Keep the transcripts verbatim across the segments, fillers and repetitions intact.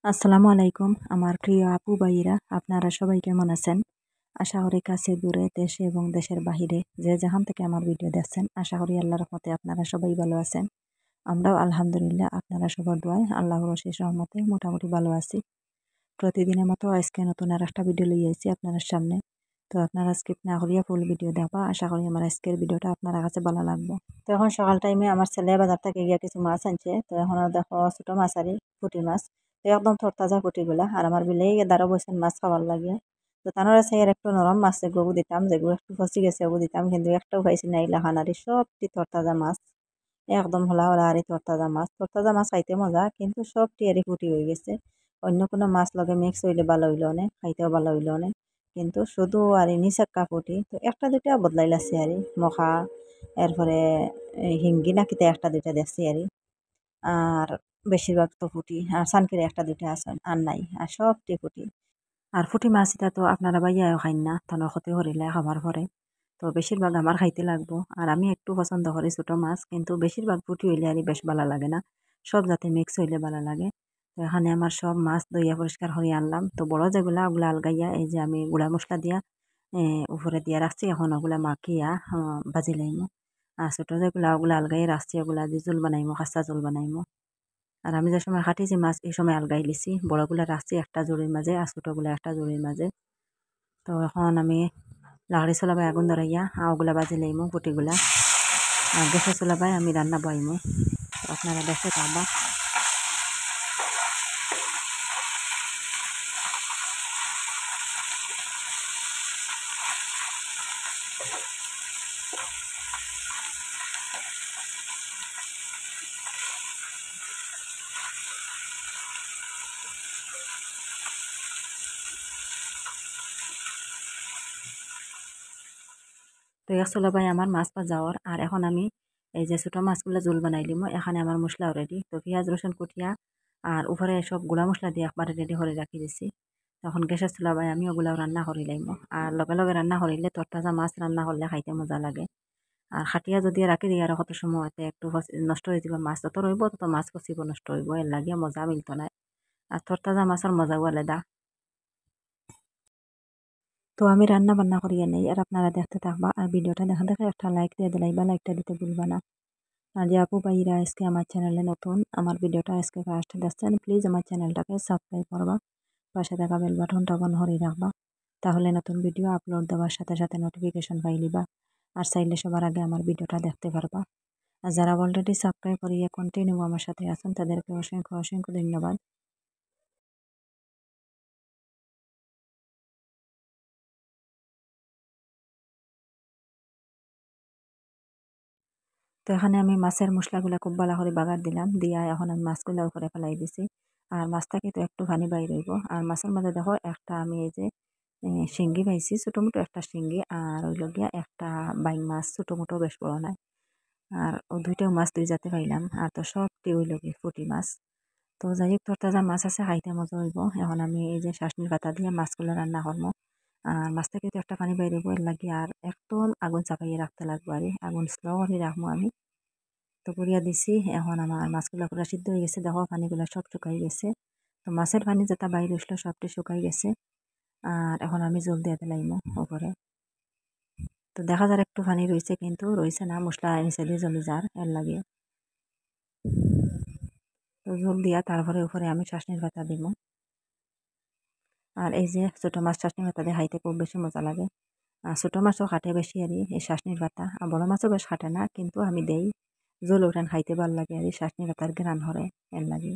আসসালামু আলাইকুম আমার প্রিয় আপু ভাইরা, আপনারা সবাই কেমন আছেন? আশা করি কাছে দূরে দেশে এবং দেশের বাহিরে যে যেখান থেকে আমার ভিডিও দেখছেন, আশা করি আল্লাহর রহমতে আপনারা সবাই ভালো আছেন। আমরাও আলহামদুলিল্লাহ আপনারা সবার দোয়ায় আল্লাহর অশেষ রহমতে মোটামুটি ভালো আছি। প্রতিদিনের মতো আজকে নতুন আর একটা ভিডিও লই আইছি আপনার সামনে। তো আপনারা স্কিপ না করিয়া ফুল ভিডিও দেখবা। আশা করি আমার আজকের ভিডিওটা আপনার কাছে ভালো লাগবে। তো এখন সকাল টাইমে আমার ছেলে বাজার থেকে গিয়া কিছু মাছ আনছে। তো এখন দেখো ছোট মাছ আরি পুঁটি মাছ, তো একদম তরতাজা পুঁটিগুলা। আর আমার বিলেই দ্বারা বসেন মাছ খাবার লাগে। তো তানোর আছে আর একটু নরম মাছ যেগুলো দিতাম, যেগুলো একটু ফসি গেছে ওগুলো দিতাম, কিন্তু একটাও খাইছি না ইলা খানারি সবটি তরতাজা মাছ। একদম হলা হলা আরি তরতাজা মাছ। তরতাজা মাছ খাইতে মজা, কিন্তু সবটি আরি ফুটি হয়ে গেছে। অন্য কোনো মাছ লগে মিক্স হইলে ভালো হইল অনেক, খাইতেও ভালো হইল অনেক, কিন্তু শুধু আর নিচাক্কা ফুটি। তো একটা দুইটা বদলাই লাগছে আর মখা, এরপরে হিঙ্গি না কিতা একটা দুইটা দেখছি আর আর বেশিরভাগ তো ফুটি, আর সানকিরে একটা দুইটা আছে আর নাই, আর সবটি ফুটি। আর ফুটি মাছ এটা তো আপনারা বাইয়াও খাইন না, তানোর ক্ষতি করিলে খাবার পরে। তো বেশিরভাগ আমার খাইতে লাগবো, আর আমি একটু পছন্দ করি ছোটো মাছ, কিন্তু বেশিরভাগ ফুটি হইলে আর বেশ ভালো লাগে না, সব যাতে মিক্স হইলে ভালো লাগে। তো এখানে আমার সব মাছ দইয়া পরিষ্কার করে আনলাম। তো বড় যেগুলা ওগুলা আলগাইয়া এই যে আমি গুঁড়া মশলা দিয়া উপরে দিয়া রাখছি, এখন ওগুলা মাখিয়া ভাজি লাইমো। আর ছোটো যেগুলা ওগুলা আলগাইয়া রাখছি, ওগুলা দিয়ে জোল বানাইমো, কাঁচা জোল বানাইমো। আর আমি যে সময় কাটিছি মাছ এই সময় আলগাই লিছি, বড়গুলা রাখছি একটা জুড়ির মাঝে আর ছোটোগুলা একটা জুড়ির মাঝে। তো এখন আমি লাকড়ি চলাবাই আগুন ধরাইয়া ওগুলা বাজি লাইমো পুটিগুলা, আর গ্যাসে চলাবাই আমি রান্না বইমো। আপনারা দেখতে পাবা। তো এক চলাবাই আমার মাছ ভাজাওয়ার, আর এখন আমি এই যে ছোটো মাছগুলো জোল বানাইলিমো। এখানে আমার মশলাও রেডি। তো পেঁয়াজ রসুন কুটিয়া আর উপরে সব গুঁড়া মশলা দিয়ে একবারে রেডি করে রাখি দিছি। তখন গ্যাসের চুলাবাই আমি ওগুলাও রান্না করি লাইমো। আর লগে লগে রান্না করিলে তরতাজা মাছ রান্না করলে খাইতে মজা লাগে। আর খাটিয়া যদি রাখি দিই আর কত সময়তে একটু নষ্ট হয়ে যাব, মাছ তত রইব তত মাছ কচিব নষ্ট হইব, এর লাগিয়া মজা মিলত না। আর তরতাজা মাছের মজাও আলাদা। তো আমি রান্না বান্না করিয়া নেই, আর আপনারা দেখতে থাকবা। আর ভিডিওটা দেখা দেখে একটা লাইক দিয়ে দিলাই বা লাইকটা দিতে ভুলবা না। আর যে আপু ভাইরা আজকে আমার চ্যানেলে নতুন, আমার ভিডিওটা আজকে ফার্স্ট দেখছেন, প্লিজ আমার চ্যানেলটাকে সাবস্ক্রাইব করবা, পাশে থাকা বেল বাটনটা অন করে রাখবা। তাহলে নতুন ভিডিও আপলোড দেওয়ার সাথে সাথে নোটিফিকেশন পাইলিবা, আর চাইলে সবার আগে আমার ভিডিওটা দেখতে পারবা। আর যারা অলরেডি সাবস্ক্রাইব করিয়া কন্টিনিউ আমার সাথে আছেন, তাদেরকে অসংখ্য অসংখ্য ধন্যবাদ। তো এখানে আমি মাছের মশলাগুলা খুব ভালো করে বাগার দিলাম, দিয়া এখন আমি মাছগুলা উপরে ফেলাই দিছি। আর মাছটাকে তো একটু পানি বাইর হইব। আর মাছের মধ্যে দেখো একটা আমি এই যে শিঙ্গি পাইছি, ছোটো মোটো একটা শিঙ্গি, আর ওই গিয়া একটা বাইং মাছ, ছোটো মোটো বেশ বড় নাই। আর ও দুইটাও মাছ দুই জাতে পাইলাম। আর তো সবটি ওই লগে ফুটি মাছ। তো যাই হোক, তরতাজা মাছ আছে, খাইতে মজা হইব। এখন আমি এই যে শাসনির পাতা দিয়ে মাছগুলো রান্না করবো। আর মাছ থেকে তো একটা পানি বাইর হইব, এর লাগে আর একদম আগুন চাপাইয়ে রাখতে লাগবো, আর আগুন স্লো করে রাখবো আমি। তো করিয়া দিছি, এখন আমার মাছগুলো পুরো সিদ্ধ হয়ে গেছে, দেখো পানিগুলো সব শুকাই গেছে। তো মাছের পানি যেটা বাইর হইছিল সবটি শুকাই গেছে। আর এখন আমি জল দিয়ে দিলাম উপরে। তো দেখা যার একটু পানি রয়েছে, কিন্তু রয়েছে না, মশলা নিচে দিয়ে জমি যার, এর লাগে। তো ঝোল দিয়া তারপরে উপরে আমি চাশনির পাতা দিব। আর এই যে ছোটো মাছ চাশনির পাতা দিয়ে খাইতে খুব বেশি মজা লাগে। আর ছোটো মাছও খাটে বেশি আর এই চাশনির পাতা, আর বড় মাছও বেশ খাটে না, কিন্তু আমি দেই জল উঠান খাইতে ভাল লাগে, আর এই চাশনির পাতার গ্রান হরে, এর লাগে।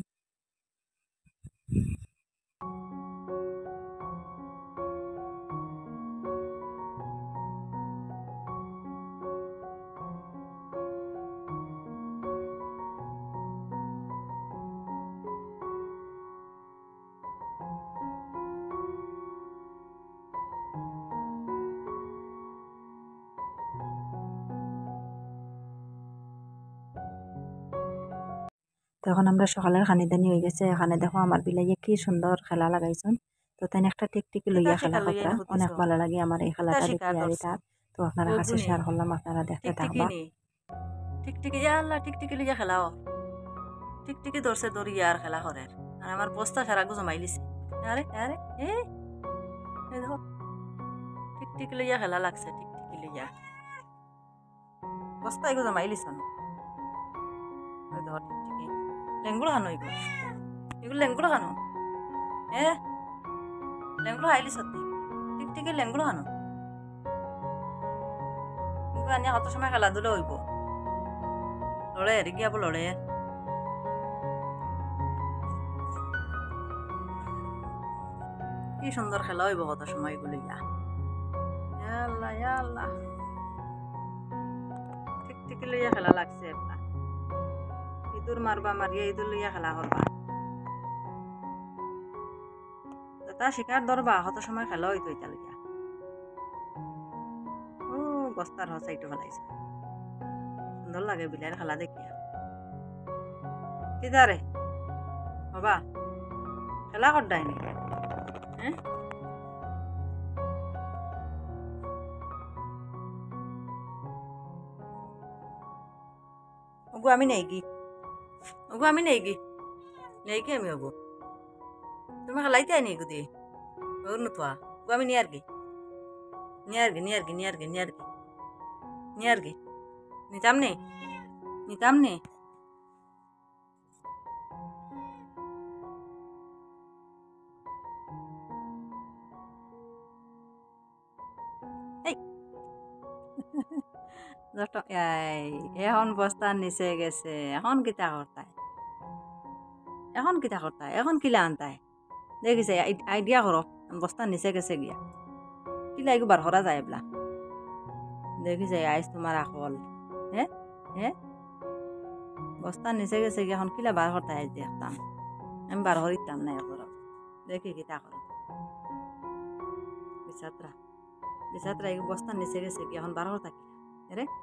তখন আমরা সকালের খানিদানি হয়ে গেছে। এখানে দেখো আমার বিলাইয়ে কি সুন্দর খেলা লাগাইছেন। তো তাই একটা টিকটিকি লইয়া খেলা খতরা অনেক ভালো লাগে আমার এই খেলাটা দেখি আর এটা। তো আপনারা কাছে শেয়ার করলাম, আপনারা দেখতে থাকবা। টিকটিকি আল্লাহ টিকটিকি লিয়া খেলাও, টিকটিকি ধরছে দড়িয়া আর খেলা করে। আর আমার বস্তা সারা গো জমাই লিছে। আরে আরে এ এই দেখো টিকটিকি লইয়া খেলা লাগছে, টিকটিকি লইয়া বস্তা এগো জমাই লিছ না। ওই দেখো টিকটিকি লেঙ্গুড়ো খানো এগুলো, এগুলো লেঙ্গুড়ো খানো। এ লেঙ্গুড়ো আইলিস টিকটিকি লেঙ্গুড়ো খানো। এগুলো আনিয়া কত সময় খেলাধুলা হইব, লড়ে হেরি গিয়াব লড়ে। কি সুন্দর খেলা হইব কত সময় এগুলো ইয়া। আল্লাহ আল্লাহ টিকটিকি লইয়া খেলা লাগছে একটা। ইঁদুর মারবা মারিয়া ইঁদুর লইয়া খেলা করবা। তা শিকার ধরবা কত সময় খেলা হইতো এটা লইয়া। ও বস্তার হসাইটো ফেলাইছে, সুন্দর লাগে বিলাইয়ের খেলা দেখিয়া। কিদারে বাবা খেলা করদাই নি? হ্যাঁ ওগো আমি নেই গি, ওগো আমি নেই গি নেই কি আমি ওগো তুমি খেলাইতে আইনি এগো দিয়ে ওর নতুয়া ওগো আমি নিয়ার গি নিয়ার গি নিয়ার গি নিয়ার গি নিয়ার গি নিয়ার গি নিতাম নে নিতাম নে। এখন বস্তার নিচে গেছে, এখন কিতা করতায়, এখন কিতা করতায়, এখন কিলা আনতায় দেখিছে আইডিয়া করো। বস্তার নিচে গেছে গিয়া কিলা এগো বার করা যায় এবলা দেখিছে আইস তোমার আকল। হ্যাঁ হ্যাঁ বস্তার নিচে গেছে গিয়া এখন কিলা বার করতায় আইস দেখতাম, আমি বার করিতাম না এগো দেখি কিতা করো। বিছাত্রা বিছাত্রা এগো বস্তার নিচে গেছে গিয়া এখন বার করতা কিলা রে।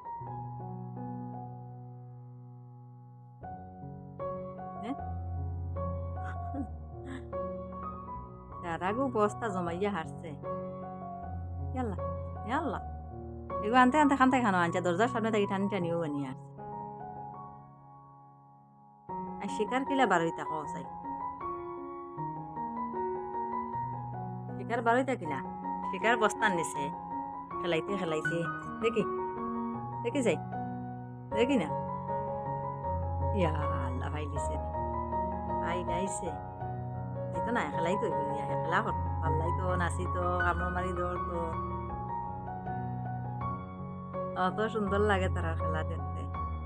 সারাগু বস্তা জমাইয়া হারছে। ইয়াল্লা ইয়াল্লা এগো আনতে আনতে খানতে খানো আনছে দরজার সামনে থাকি টানি টানিও আনিয়ে আসছে। আর শিকার কিলা বারোইতা কসাই শিকার বারোইতা কিলা শিকার বস্তার নিচে খেলাইতে খেলাইতে দেখি দেখি যাই দেখি না। ইয়া আল্লাহ ভাই দিছে ভাই গাইছে তো না খেলাই তো খেলা করতো পাল্লাইতো নাচিতো কামড় মারি দৌড়তো অত সুন্দর লাগে তারা খেলা দেখতে।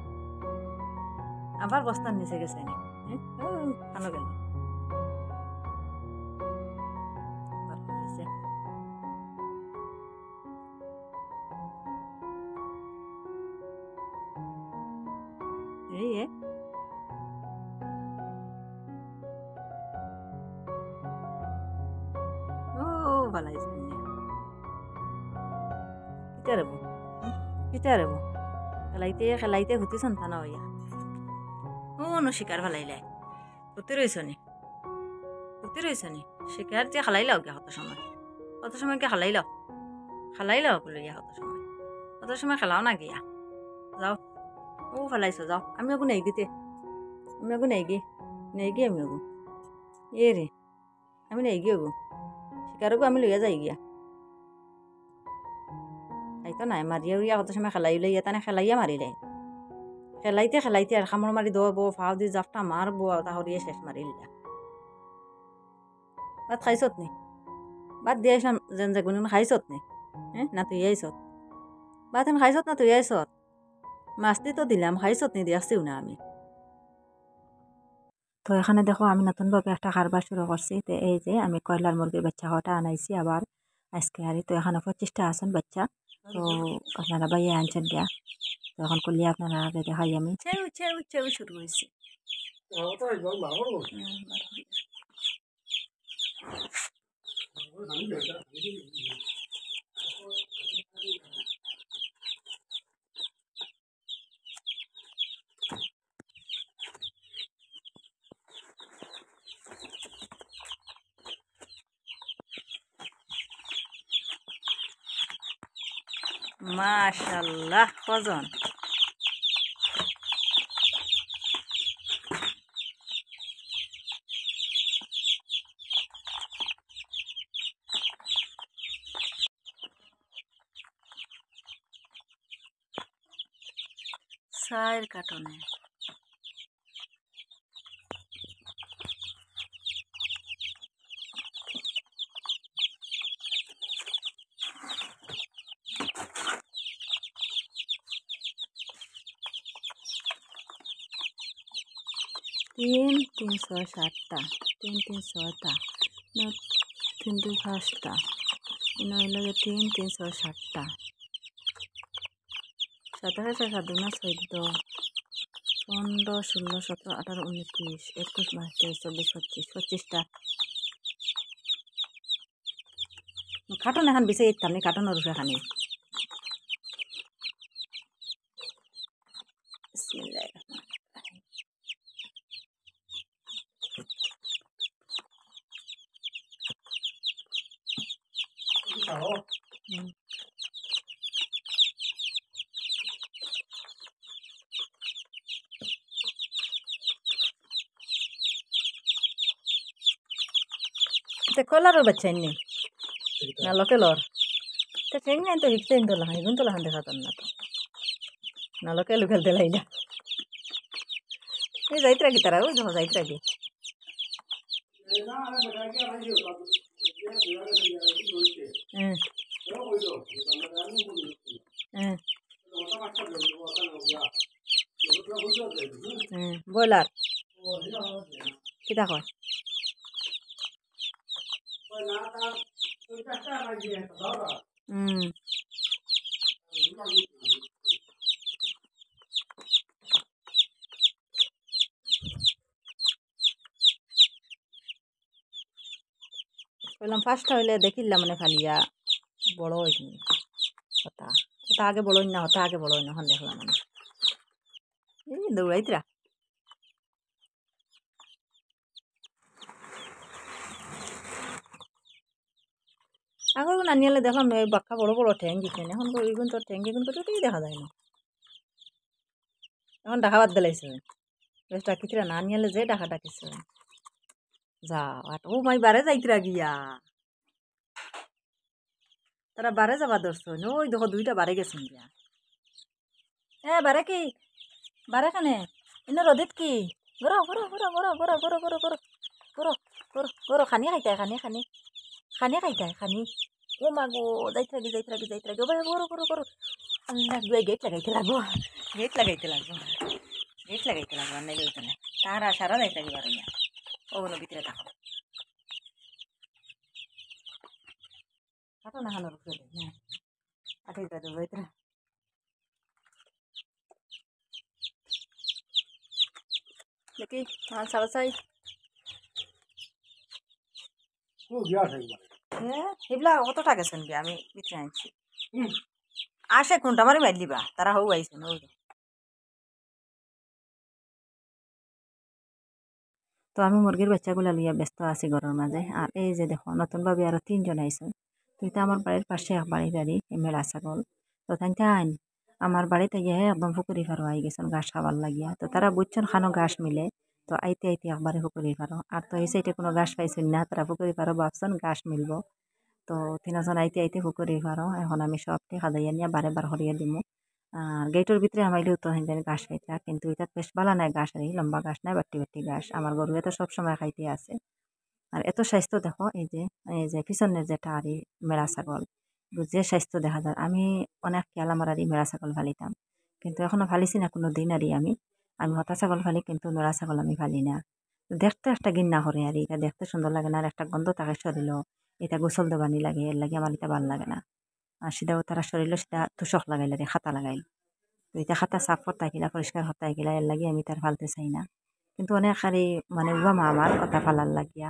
আবার বস্তার নিচে গেছে নি কেন গেল এই ভালাইছে কিতা রেবো কিতা রেবো খেলাইতে খেলাইতে হুতি সন্তান হইয়া ও ন শিকার ভালাইলাই হুতি রয়েছ নি হুতি রয়েছ নি শিকার যে খালাইলাও গিয়া কত সময় কত সময় কে খালাইলাও খালাইলাও লইয়া কত সময় কত সময় খেলাও না গিয়া যাও ও ফেলাইছো যাও আমি আগু নেই গিতে আমি আগু নেই গি নেই গি আমি আগু এ রে আমি নেই গি আগু শিকারকো আমি লইয়া যাই গিয়া খাইতো নাই মারিয়া উড়িয়া কত সময় খেলাই লইয়া তানে খেলাইয়া মারিলে খেলাইতে খেলাইতে আর কামড় মারি দৌড়বো ফাও দিয়ে জাপটা মারবো তাহরিয়ে শেষ মারিলিয়া। ভাত খাইছত নি ভাত দিয়াইছাম যেন যে গুণ খাইছত নি হ্যাঁ না তুই আইছত ভাত এখন খাইছত না তুই আইছত মাছটি তো দিলাম খাইছত নি দিয়াছিও না আমি। তো এখানে দেখো আমি নতুনভাবে একটা কারবার শুরু করছি। তো এই যে আমি কয়লার মুরগির বাচ্চা হওয়াটা আনাইছি আবার আজকে আর তো এখানে পঁচিশটা আছেন বাচ্চা। তো আপনারা বাইয়ে আনছেন গিয়া তো এখন করলে আপনারা আগে দেখাই আমি শুরু হয়েছি। মাশাআল্লাহ কজন সাইর কাটনে তিন তিন ছয় সাতটা তিন তিন ছয়টা না তিন দুই পাঁচটা নইলে তিন তিন ছয় সাতটা সাতাশ ছয় সাত দুই না চৌদ্দ পনেরো ষোলো সতেরো আঠারো উনিশ বিশ একুশ বাইশ তেইশ চব্বিশ পঁচিশ পঁচিশটা কার্টন এখন বেশি ইতাম নি কার্টনের রূপে খানি কলার বাচ্চা এমনি না লোকেলর তো ঠেং নাই তো হিপতে ইন তোলা ইগুন তোলা দেখা তার না তো না লোকেল খেলতে লাই না এই যাইতে রাখি তারা ওই যখন যাইতে রাখি হ্যাঁ হ্যাঁ হ্যাঁ ব্রয়লার কিতা কয় হুম বললাম ফার্স্টটা হইলে দেখিলাম মানে ফালিয়া বড় হয়নি হতা হতা আগে বড় না হতা আগে বড় না এখন দেখলাম মানে এই দৌড়াইতরা আগর গুণ আনিয়ালে দেখলাম এই বাক্কা বড় বড় ঠ্যাং দিচ্ছেন এখন এইগুন তোর ঠ্যাং এগুন তোর দেখা যায় না এখন ডাকা বাদ দিলাইছে বেশ ডাকিতরা না আনিয়ালে যে ডাকা ডাকিছে যা ও মাই বারে যাইতরা গিয়া তারা বারে যাবা ধরছ ওই দেখো দুইটা বারে গেছেন গিয়া এ বারে কি বারে খানে এনে রদিত কি গরো গরো গরো গরো গরো গরো গরো গরো গরো গরো গরো খানি খাইতাই খানি খানি খানি খাইতাই খানি ও মা গো যাইতে লাগি যাইতে লাগি যাইতে লাগি ও ভাই গরো গরো গরো আল্লাহ দুই গেট লাগাইতে লাগবো গেট লাগাইতে লাগবো গেট লাগাইতে লাগবো আর নাইলে ওইখানে তারা সারা যাইতে লাগি বারো ইয়া ওগুলো ভিতরে থাকো কাটো না খানোর উপরে হ্যাঁ আঠাই দেবো ভিতরে দেখি আমার সাড়ে চাই হ্যাঁ এগুলা কত টাকা গেছেন কি আমি ভিতরে আনছি আসে কোনটা আমারই মাইল দিবা তারা হউ আইছেন ওই তো আমি মুরগির বাচ্চাগুলা লইয়া ব্যস্ত আছি ঘরের মাঝে আর এই যে দেখো নতুনভাবে আরো তিনজন আইসেন তো এটা আমার বাড়ির পাশে এক বাড়ি বাড়ি মেলা ছাগল তো তাই আইন আমার বাড়িতে গিয়ে একদম ফুকুরি ফারো আই গেছেন ঘাস খাবার লাগিয়া তো তারা বুঝছেন খানো ঘাস মিলে তো আইতে আইতে একবারে ফুকুরি ফারো আর তো এই সাইডে কোনো ঘাস পাইছেন না তারা ফুকুরি ফারো ভাবছেন ঘাস মিলবো তো তিনজন আইতে আইতে ফুকুরি ফারো এখন আমি সবটি খাদাইয়া নিয়ে বারে বার হরিয়া দিমু আর গেটের ভিতরে আমাইলেও তো হেন ঘাস খাইতা কিন্তু এটা বেশ ভালো নাই ঘাস আর লম্বা ঘাস নাই বাটি বাটি ঘাস আমার গরু তো সবসময় খাইতে আছে আর এত স্বাস্থ্য দেখো এই যে এই যে পিছনের যেটা আর মেরা ছাগল যে স্বাস্থ্য দেখা যায় আমি অনেক খেয়াল আমার আর মেরা ছাগল ফালিতাম কিন্তু এখনো ফালিছি না কোনো দিন আরই আমি আমি হতা ছাগল ফালি কিন্তু মেরা ছাগল আমি ফালি না দেখতে একটা গিন্না করে আর এটা দেখতে সুন্দর লাগে না আর একটা গন্ধ তাকে শরীর এটা গোসল দেবানি লাগে এর লাগে আমার এটা ভাল লাগে না আর সেটাও তারা শরীর সেটা তুষক লাগাই লাগে খাতা লাগাইল তো এটা খাতা সাফ হতাই গিলা পরিষ্কার হতাই গিলা এর লাগে আমি তার ফালতে চাই না কিন্তু অনেক হারি মানে উবামা আমার কথা ফালার লাগিয়া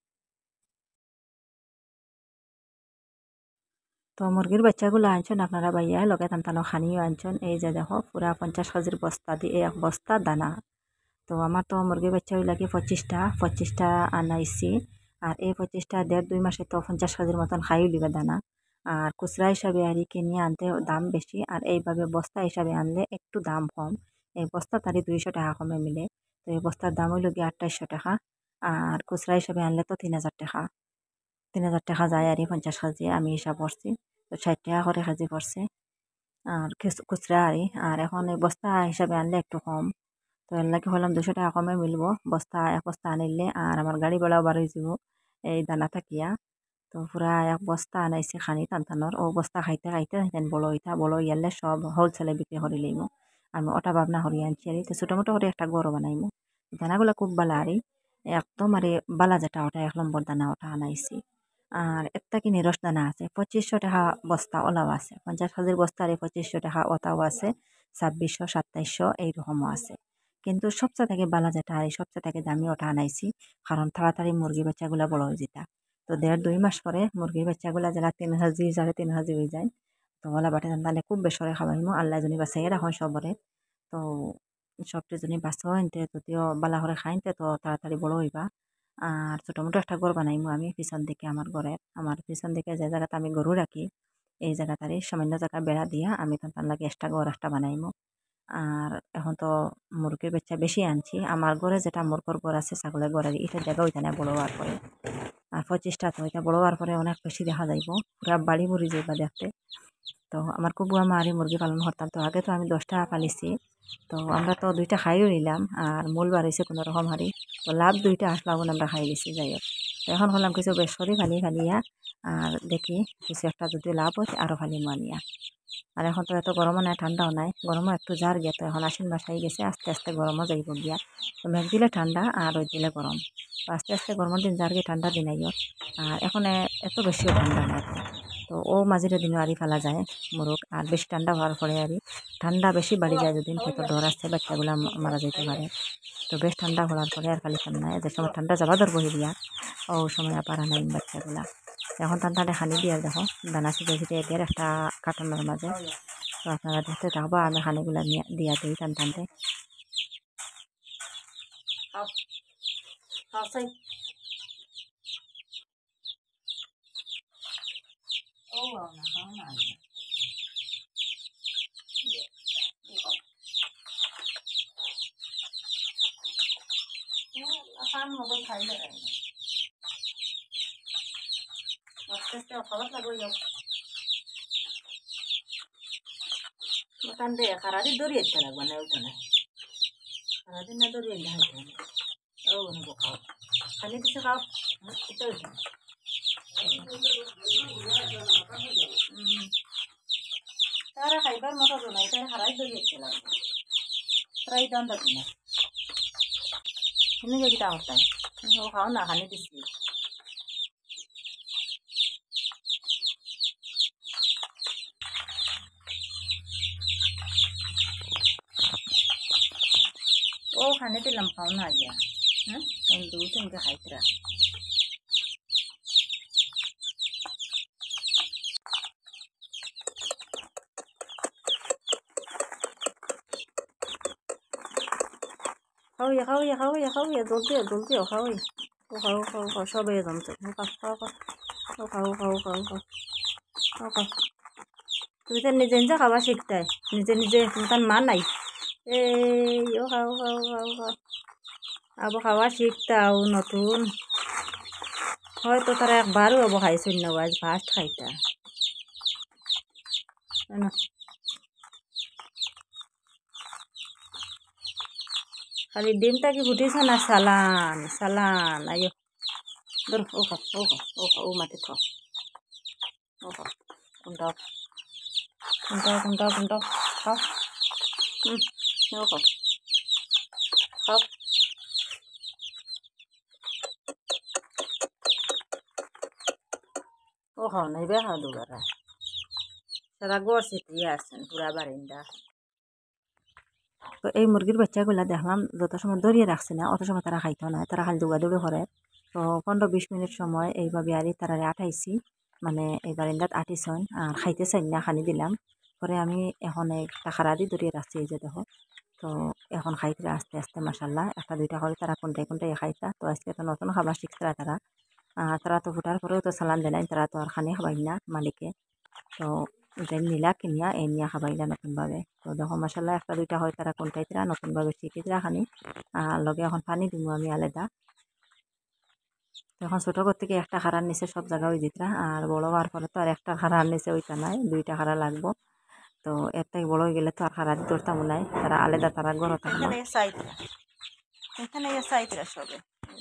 তো মুরগির বাচ্চাগুলো আনছেন আপনারা বাইয়া লগে তান্তানো খানিও আনছেন এই যে দেখো পুরা পঞ্চাশ কেজির বস্তা দিয়ে এক বস্তা দানা তো আমার তো মুরগির বাচ্চা হই লাগে পঁচিশটা পঁচিশটা আনাইছি আর এই পঁচিশটা দেড় দুই মাসে তো পঞ্চাশ কেজির মতন খাইও দিবে দানা আর খুচরা হিসাবে আর কিনে আনতে দাম বেশি আর এইভাবে বস্তা হিসাবে আনলে একটু দাম কম এই বস্তা তারই দুইশো টাকা কমে মিলে তো এই বস্তার দাম হইল গিয়ে আঠাইশশো টাকা আর খুচরা হিসাবে আনলে তো তিন হাজার টাকা তিন হাজার টাকা যায় আর পঞ্চাশ কেজি আমি হিসাব করছি তো ষাট টাকা করে কেজি পড়ছে আর খুচরা আরি আর এখন এই বস্তা হিসাবে আনলে একটু কম, তো এর লাগে হলাম দুশো টাকা কমে মিলবো বস্তা এক বস্তা আনিলে, আর আমার গাড়ি বেড়াও বার হয়ে যাব এই দানা থাকিয়া। তো পুরা এক বস্তা আনাইছে খানি টানটানোর, ও বস্তা খাইতে খাইতে সেখান বড় হইতা বড় ইয়ালে সব হোলসেলে বিক্রি করে লইমু। আমি ওটা ভাবনা করি আনছি আর তো ছোটো মোটো করে একটা গরু বানাইমু। দানাগুলো খুব বালা আরি, একদম আরে বালা যেটা ওটা এক নম্বর দানা ওটা আনাইছি। আর একটা কি নিরস দানা আছে পঁচিশশো টাকা বস্তা ওলাও আছে, পঞ্চাশ কেজির বস্তা আর পঁচিশশো টাকা ওটাও আছে, ছাব্বিশশো সাতাইশশো এইরকমও আছে। কিন্তু সবচেয়ে থেকে বালা যেটা আর সবচেয়ে থেকে দামি ওটা আনাইছি, কারণ তাড়াতাড়ি মুরগি বাচ্চাগুলা বড় হয়ে যেতা। তো দেড় দুই মাস পরে মুরগির বাচ্চাগুলা যারা তিন হাজি সাড়ে তিন হাজি হয়ে যায়, তো ওলা বাটে তাহলে খুব বেসরে খাওয়াইমো, আল্লাহ জনী বাসাই রাখুন সবরে। তো সবটি জনী বাঁচো এনতে যদিও বালা করে খাইনতে তো তাড়াতাড়ি বড় হইবা। আর ছোটো মোটো একটা ঘর বানাইমু আমি পিছন দিকে, আমার ঘরের আমার পিছন দিকে যে জায়গাতে আমি গরু রাখি এই জায়গাটারে সামান্য জায়গা বেড়া দিয়া আমি তার লাগে এক্সট্রা ঘর একটা বানাইমু। আর এখন তো মুরগির বাচ্চা বেশি আনছি, আমার ঘরে যেটা মুরগর ঘর আছে ছাগলের ঘরের এটার জায়গা ওইখানে বড় হওয়ার পরে, আর পঁচিশটা তো এটা বড় হওয়ার পরে অনেক বেশি দেখা যাইব, পুরা বাড়ি ভরি যাইবা দেখতে। তো আমার খুব বুয়া মারি মুরগি পালন করতাম, তো আগে তো আমি দশটা পালিছি, তো আমরা তো দুইটা খাইও নিলাম আর মূল বাড়িছে কোনো রকম হারি, তো লাভ দুইটা আসলো আমরা খাই দিছি যাই হোক। তো এখন হলাম কিছু বেশ করি ফালি ফালিয়া, আর দেখি কিছু একটা যদি লাভ হয় আরও ফালি মানিয়া। আর এখন তো এত গরমও নাই ঠান্ডাও নাই, গরমও একটু জার গিয়া, তো এখন আশ্বিন মাস হয়ে গেছে আস্তে আস্তে গরমও যাইব গিয়া। তো মেঘ দিলে ঠান্ডা আর রোদ দিলে গরম, তো আস্তে আস্তে গরমের দিন যার গিয়ে ঠান্ডার দিন আইও। আর এখন এত বেশিও ঠান্ডা নাই, তো ও মাঝের দিনও আরি ফেলা যায় মুরগ, আর বেশি ঠান্ডা হওয়ার পরে আরি ঠান্ডা বেশি বাড়ি যায় যদি খেতে ডর আসছে বাচ্চাগুলো মারা যেতে পারে। তো বেশ ঠান্ডা হওয়ার পরে আর খালি ঠান্ডা যে সময় ঠান্ডা যাবা ধর বহি দিয়া ও সময় পারা নাই বাচ্চাগুলা। এখন ঠান্ডাটা খানি দিয়া দেখো দানা ছিটে ছিটে এগিয়ে একটা কার্টনের মাঝে, তো আপনারা দেখতে থাকবো আমি খানিগুলা নিয়ে দিয়া দিই টান টানতে। দে খারাদি দৌড়িয়ে লাগবে না ওইখানে, সারাদিন না দৌড়িয়ে ও নেবো খাও খালি কিছু খাও তারা খাইবার মতো তো নাই, তারা হারাই দৌড়িয়ে লাগবে প্রায় দাম পাচ্ছি না এমনি যেটা হতায় ও খাও না খালি দিচ্ছি। ও খানে দিলাম খাও না গিয়া, হ্যাঁ দু তিনকে খাইতরা খাওয়া খাওয়া খাওয়া খাওয়া জলদিও জলদিও খাওয়াই ও খাও খাও খাও সবাই জমছে খাও খাও খাও খাও খাও খাও খাও খাও খাও তুমি তো নিজে নিজে খাওয়া শিখতে নিজে নিজে তার মা নাই এই ও খাও খাও খাও খাও আবো খাওয়া শিখতাও নতুন হয়তো তারা একবারও আবো খাইছিল না আজ ফার্স্ট খাইতা না। খালি ডিমটা কি ফুটিছে না সালান সালান আইও ধর ও খাও ও খাও ও খাও ও মাটি খাও ও খাও কুন্টাও কুন্টাও কুন্টাও কুন্টাও খাও হুম ও খাও খাও ও খাও নাই বে খাও দুবারা সারা গড় ছিটিয়ে আসছেন পুরা বারিন্দা। তো এই মুরগির বাচ্চাগুলা দেখলাম যত সময় দৌড়িয়ে রাখছে না অত সময় তারা খাইতো না, তারা খালি দৌড়াদৌড়ি করে। তো পনেরো বিশ মিনিট সময় এইভাবে আর তারা আটাইছি, মানে এই বারিন্দাত আটিছন আর খাইতে চাই না খানি দিলাম পরে আমি এখন একটা খারা দিয়ে দৌড়িয়ে রাখছি এই যে দেখো। তো এখন খাইতে আস্তে আস্তে মাসাল্লাহ একটা দুইটা করে তারা কোনটাই কোনটাই খাইতা। তো আজকে তো নতুন খাবার শিখছিলা তারা, তারা তো ফুটার পরেও তো সালান দিলাই, তারা তো আর খানি খাবাই না মালিকে, তো যে নিলা কিনিয়া এই নিয়া খাবাইলা নতুনভাবে। তো দেখো মাসাল্লাহ একটা দুইটা হয় তারা কোনটাইতরা নতুনভাবে শিখিতরা খানি আর লগে এখন পানি দিব আমি আলাদা। এখন ছোটো ঘর থেকে একটা খারার নিচে সব জায়গা ওই দিতরা, আর বড় হওয়ার পরে তো আর একটা খারার নিচে ওইটা নাই দুইটা খারা লাগবো। তো এর থেকে বড় হয়ে গেলে তো আর হারাতে ধরতাম নাই, তারা আলাদা তারা গড় থাকবে সাইতরা এখানে সাইতরা সবে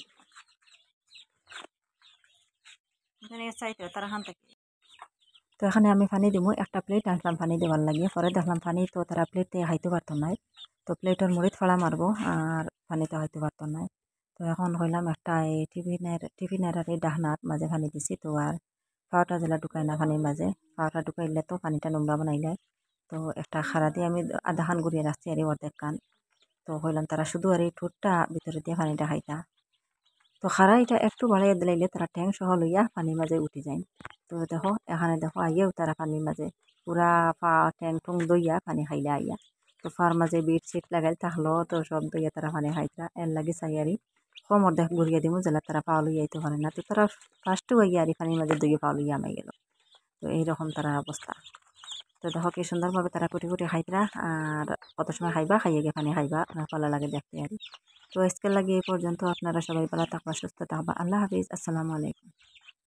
এখানে সাইতরা তারা হান থাকে। তো এখানে আমি পানি দিব, একটা প্লেট আনলাম পানি দেওয়ার লাগিয়ে, পরে দেখলাম পানি তো তারা প্লেট দিয়ে খাইতে পারতো নাই, তো প্লেটের মুড়িত ফাড়া মারবো আর পানিতে খাইতে পারতো নাই। তো এখন হইলাম একটা এই টিফিনের টিফিনের আর এই ডাহনার মাঝে পানি দিছি, তো আর পাওয়াটা জেলা ঢুকাই না পানির মাঝে, পাওয়াটা ঢুকাইলে তো পানিটা নোংরা বানাই যায়। তো একটা খাড়া দিয়ে আমি আধা খান ঘুরিয়ে রাখছি আর অর্ধেক কান, তো হইলাম তারা শুধু আর এই ঠোঁটটা ভিতরে দিয়ে পানিটা খাইতা। তো খারা এটা একটু বাড়াইয়া দিলাইলে তারা ট্যাং সহ লইয়া পানির মাঝে উঠি যায়। তো দেখো এখানে দেখো আইয়াও তারা পানির মাঝে পুরা পা ট্যাং টুং দইয়া পানি খাইলে আইয়া। তো ফার মাঝে বিট সিট লাগাই থাকলো তো সব দইয়া তারা পানি খাইতা, এর লাগে চাইয়ারি কম অর্ধেক ঘুরিয়ে দিব জেলা তারা পাও লইয়া আইতে পারে না। তো তারা ফার্স্টও আইয়া আর পানির মাঝে দইয়ে পাও লইয়া আমাই গেল। তো এইরকম তারা অবস্থা। তো দেখো কি সুন্দরভাবে তারা কুটি কুটি খাইতরা, আর কত সময় খাইবা খাইয়ে গিয়ে পানি খাইবা, আমার ভালো লাগে দেখতে আর। তো আজকের লাগে এই পর্যন্ত, আপনারা সবাই ভালো থাকবা সুস্থ থাকবা। আল্লাহ হাফিজ, আসসালামু আলাইকুম।